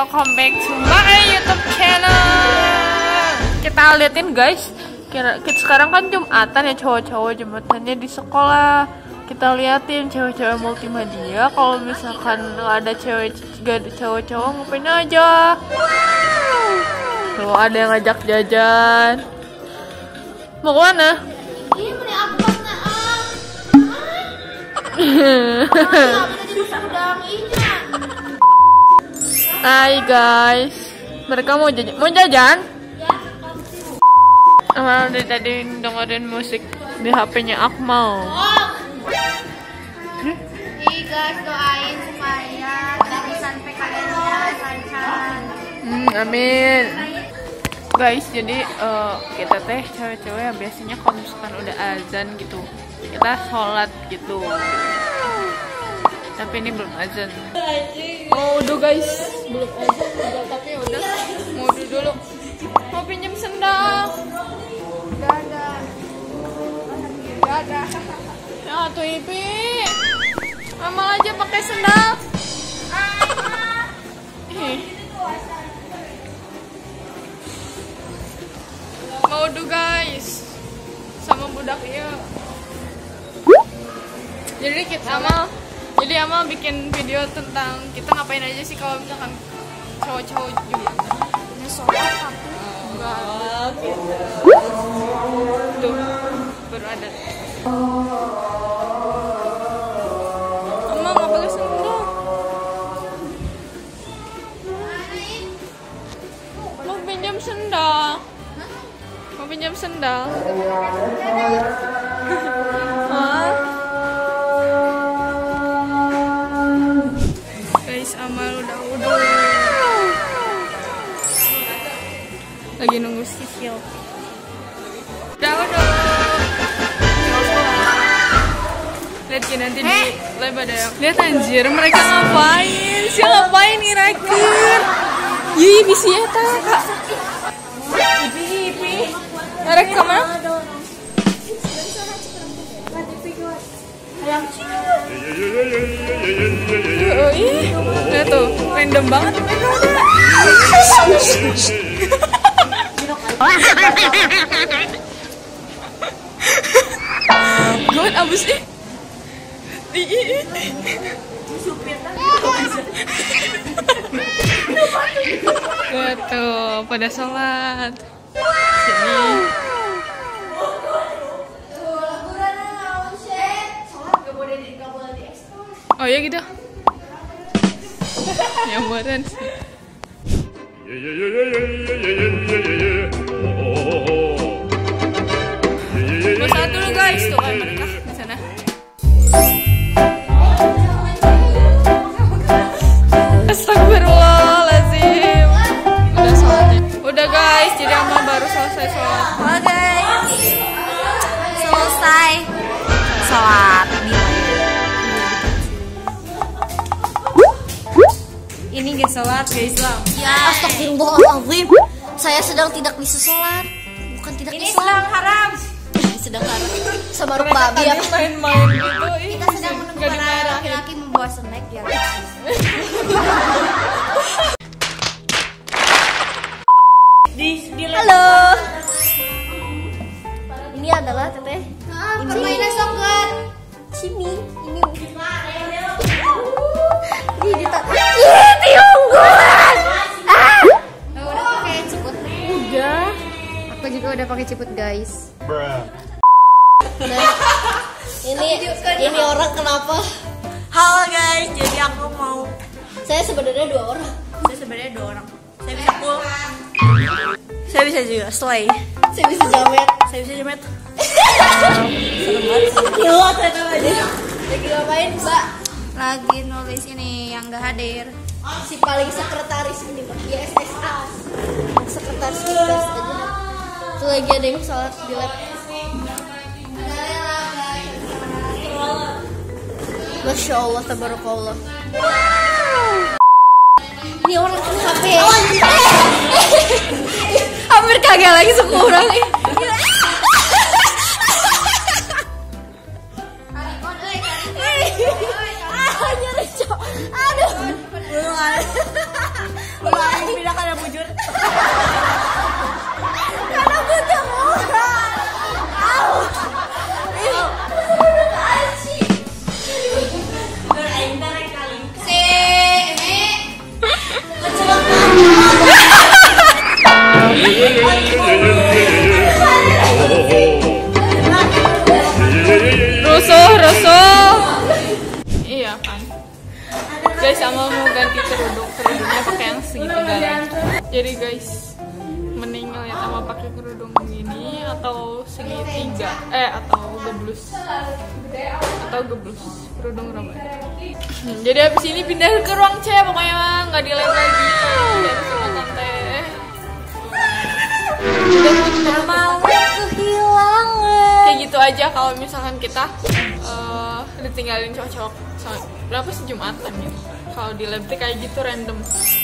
welcome back to my YouTube channel. Kita liatin guys, kita sekarang kan Jumatan ya, cowok-cowok Jumatannya di sekolah. Kita liatin cewek-cewek multimedia. Kalau misalkan nggak ada cowok-cowok ngapain aja. Tuh ada yang ngajak jajan. Mau kemana? Ini beli apa Hai guys, mereka mau jajan? Amal dari tadi dengerin musik di HP-nya Akmal. Nih guys, doain supaya lulusan PKN-nya lancar. Amin. Guys, jadi kita teh cewek-cewek yang biasanya kalau misalkan udah azan gitu, kita sholat gitu. Tapi ini belum azan. Oh udah guys, belum azan, tapi udah mau dulu. Mau pinjam sendal? Gak ada. Ya tuh Ipi, Amal aja pakai sendal. Mau do guys, sama budak iya. Jadi Amal bikin video tentang kita ngapain aja sih kalau misalkan cowok-cowok Jumatan. Ini sholat tapi Enggak. Tuh, baru ada. Amal nggak pakai sendal. Mau pinjam sendal. Mau pinjam sendal. Hah? Guys, Amal udah udah lagi nunggu sisil. Udah. Lihat gini nanti di live ada yang lihat anjir mereka ngapain? Siapa ngapain nih rakir? Yih bisa ya kak. Ipi. Narek kemana? Lihat tuh, random banget mereka ada. Gue abis nih. Lihat tuh, pada sholat. Sini. Oh ya gitu. Nyambaran sih. Bersatu dulu guys, tuh kan mereka di sana. Astagfirullahaladzim. Udah sholatnya. Udah guys, jadi Amal baru selesai sholat. oh guys, selesai sholat. Ini guys sholat guys Islam. Ya. Astagfirullahaladzim. Saya sedang tidak bisa sholat. Bukan tidak bisa. Ini sedang haram. Sedang haram. Sama ruk babi ya. Main-main gitu. Kita sedang menunggu para laki-laki membawa snack ya. Halo. Ini adalah teteh. Permainan soccer. Cimi. Ini. Tiungguan. Udah pakai ciput. Udah. Aku juga udah pakai ciput guys. Ini orang kenapa? Halo guys, jadi aku mau. Saya sebenarnya dua orang. Saya bisa cool. Saya bisa juga slay. Saya bisa jamet. Serem banget. Gila ternyata aja. Lagi ngapain Mbak? Lagi nulis ini yang gak hadir. Si paling sekretaris ini Mbak. YSSA. Sekretaris kita aja. Tuh lagi ada yang sholat di lab. Masya Allah, tabarakallah. Ini orang kan HP. Hampir kagak lagi sekurang nih. Nyeri cok. Aduh. Jadi guys, mending ngeliat sama pakai kerudung gini atau segitiga atau geblus kerudung Ramadan. Jadi habis ini pindah ke ruang C pokoknya mah, nggak di lab lagi. Dan sama tante udah mau kehilangan. Kayak gitu aja kalau misalkan kita ditinggalin cowok-cowok. Berapa sih Jumatan ya? Kalau di lab kayak gitu random.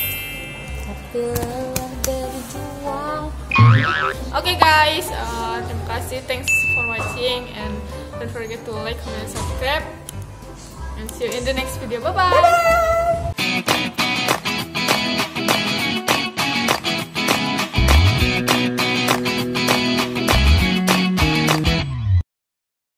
Oke guys, terima kasih, thanks for watching, and don't forget to like, comment, subscribe, and see you in the next video. Bye bye.